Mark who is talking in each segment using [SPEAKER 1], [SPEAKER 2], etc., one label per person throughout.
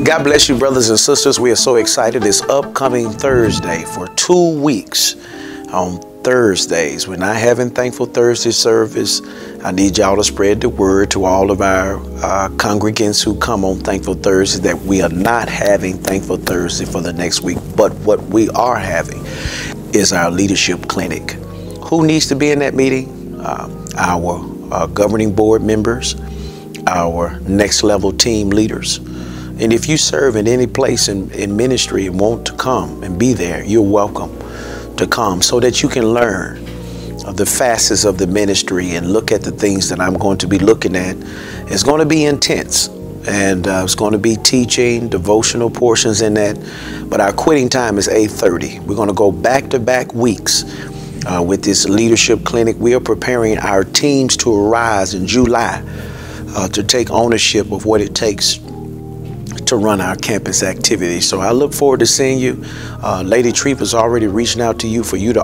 [SPEAKER 1] God bless you, brothers and sisters. We are so excited. This upcoming Thursday for 2 weeks. On Thursdays, we're not having Thankful Thursday service. I need y'all to spread the word to all of our congregants who come on Thankful Thursday that we are not having Thankful Thursday for the next week. But what we are having is our leadership clinic. Who needs to be in that meeting? Our governing board members, our next level team leaders. And if you serve in any place in ministry and want to come and be there, you're welcome to come so that you can learn the facets of the ministry and look at the things that I'm going to be looking at. It's going to be intense, and it's going to be teaching, devotional portions in that. But our quitting time is 8:30. We're going to go back-to-back weeks with this leadership clinic. We are preparing our teams to arise in July to take ownership of what it takes to run our campus activities. So I look forward to seeing you. Lady Treep is already reaching out to you for you to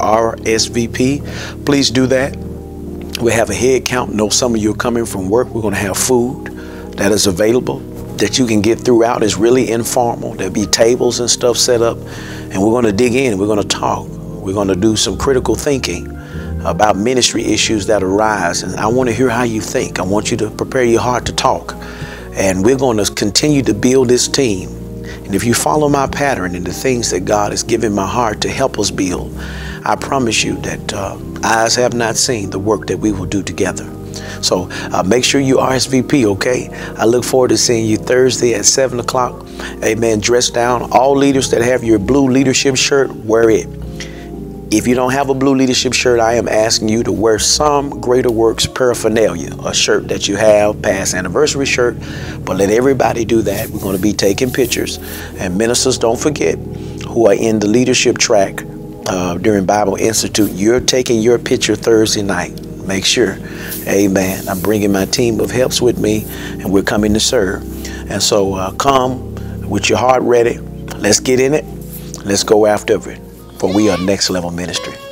[SPEAKER 1] RSVP. Please do that. We have a head count. Know some of you are coming from work. We're going to have food that is available that you can get throughout. It's really informal. There'll be tables and stuff set up, and we're going to dig in. We're going to talk. We're going to do some critical thinking about ministry issues that arise. And I want to hear how you think. I want you to prepare your heart to talk. And we're going to continue to build this team. And if you follow my pattern and the things that God has given my heart to help us build, I promise you that eyes have not seen the work that we will do together. So make sure you RSVP, okay? I look forward to seeing you Thursday at 7 o'clock. Amen. Dress down. All leaders that have your blue leadership shirt, wear it. If you don't have a blue leadership shirt, I am asking you to wear some Greater Works paraphernalia, a shirt that you have, past anniversary shirt, but let everybody do that. We're going to be taking pictures. And ministers, don't forget, who are in the leadership track during Bible Institute, you're taking your picture Thursday night. Make sure. Amen. I'm bringing my team of helps with me, and we're coming to serve. And so come with your heart ready. Let's get in it. Let's go after it. For we are next level ministry.